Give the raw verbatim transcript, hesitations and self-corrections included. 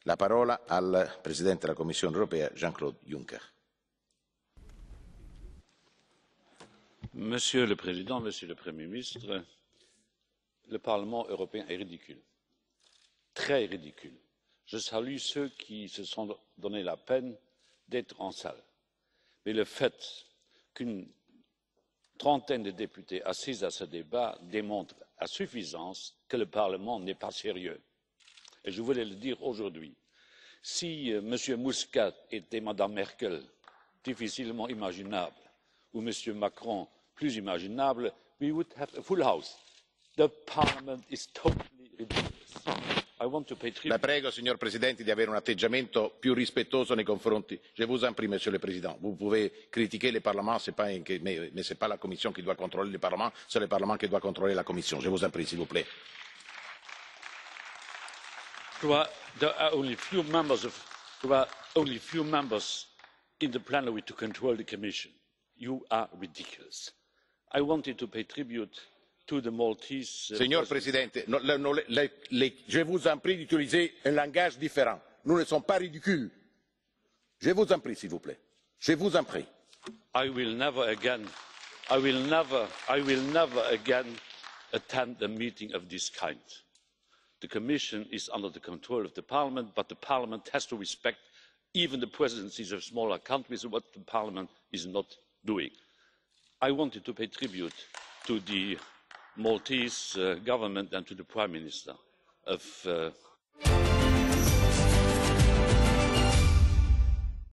la parola al Presidente della Commissione europea, Jean-Claude Juncker. Monsieur le Président, Monsieur le Premier ministre, le Parlement européen est ridicule, très ridicule. Je salue ceux qui se sont donné la peine d'être en salle. Mais le fait qu'une trentaine de députés assis à ce débat démontre à suffisance que le Parlement n'est pas sérieux. Et je voulais le dire aujourd'hui. Si euh, M. Muscat était Mme Merkel, difficilement imaginable, ou M. Macron, plus imaginable, we would have a full house. The Parliament is totally ridiculous. I want to pay tribute. La prego, signor Presidente, di avere un atteggiamento più rispettoso nei confronti. Je vous en prie, Monsieur le Président. Vous pouvez critiquer le Parlement, c'est pas, mais, mais ce n'est pas la Commission qui doit contrôler le Parlement, c'est le Parlement qui doit contrôler la Commission. Je vous en prie, s'il vous plaît. There are only few members of, there are only few members in the plenary to control the Commission. You are ridiculous. I wanted to pay tribute to the Maltese. Uh, Signor Presidente, no, no, le, le, le, je vous en prie d'utiliser un langage différent. Nous ne sommes pas ridicules. Je vous en prie, s'il vous plaît. Je vous en prie. I will never again, I will never, I will never again attend a meeting of this kind. The Commission is under the control of the Parliament, but the Parliament has to respect even the presidencies of smaller countries, what the Parliament is not doing. I wanted to pay tribute to the Maltese uh, government and to the Prime Minister of uh